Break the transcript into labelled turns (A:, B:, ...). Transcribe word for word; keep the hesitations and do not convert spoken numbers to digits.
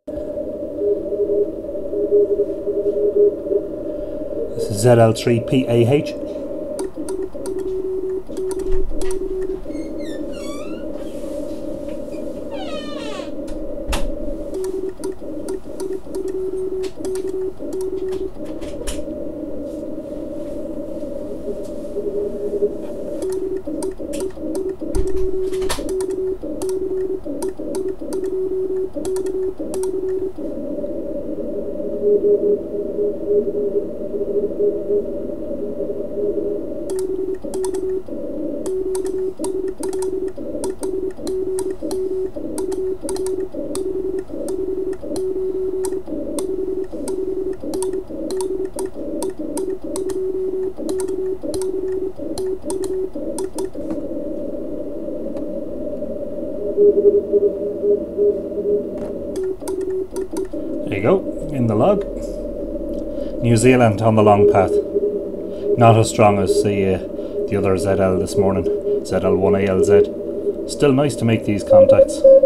A: This is Z L three P A H. There you go, in the log. New Zealand on the long path. Not as strong as the, uh, the other Z L this morning, Z L one A L Z. Still nice to make these contacts.